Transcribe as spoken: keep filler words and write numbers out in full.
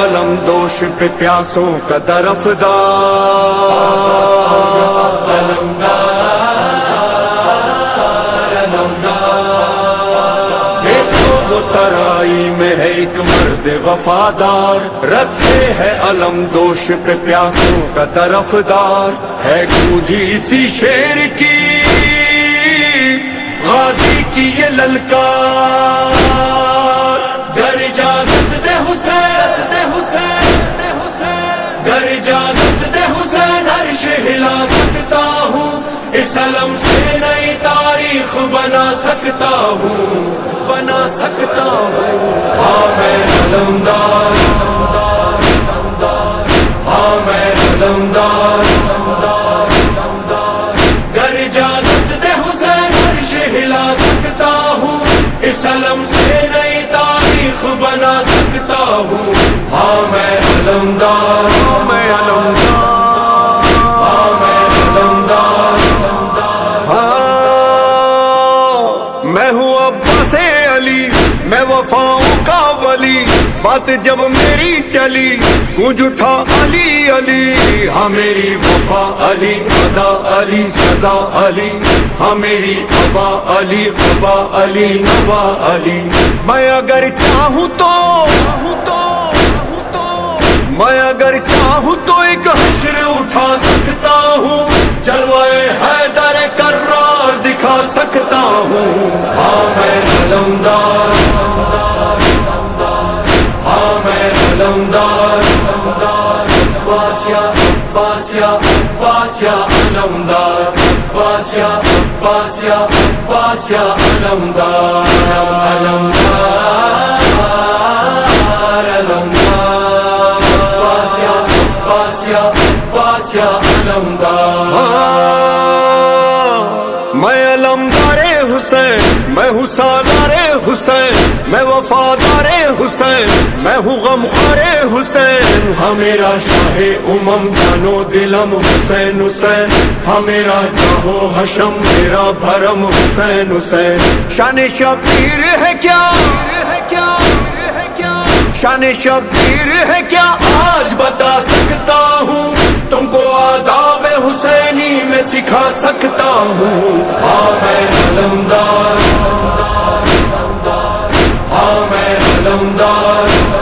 علم دوش پہ پیاسوں کا طرفدار، ترائی میں ہے ایک مرد وفادار، رکھے ہے علم دوش پہ پیاسوں کا طرفدار، ہے گونجی اسی شیر کی غازی کی یہ للکار، گر اجازت دے حسین دے حسین دے حسین، گر اجازت دے حسین عرش ہلا سکتا ہوں، اس علم سے نئی تاریخ بنا سکتا ہوں بنا سکتا ہوں، ہاں میں علمدار، ہاں میں علمدار، گر اجازت دے حسین عرش ہلا سکتا ہوں، اس علم سے نئی تاریخ بنا سکتا ہوں، ہاں میں علمدار، ہاں میں علمدار، ہاں میں علمدار، ہاں میں ہوں عباس علی، میں وفاؤں کا ولی، بات جب میری چلی گونج اٹھا علی علی، ہاں میری وفا علی، ادا علی، صدا علی، ہاں میری ابا علی، قبا علی، نوا علی، میں اگر چاہوں تو میں اگر چاہوں تو ایک حشر اٹھا سکتا ہوں، جلوے حیدر کرار دکھا سکتا ہوں، ہاں میں علمدار، ہاں میں علمدار، عباسیہ عباسیہ عباسیہ علمدار، عباسیہ عباسیہ عباسیہ علمدار، علمدار علمدار، عباسیہ عباسیہ عباسیہ علمدار، میں علمدار حسین، میں ہوں سالار حسین، میں وفادار حسین، میں ہوں غمخوار حسین، ہاں میرا شاہ امم جانو دلم حسین حسین، ہاں میرا جاہو حشم میرا بھرم حسین حسین، شان شبیر ہے کیا شان شبیر ہے کیا آج بتا سکتا ہوں، تم کو آداب حسینی میں سکھا سکتا ہوں، ہاں میں علمدار، ہاں میں علمدار،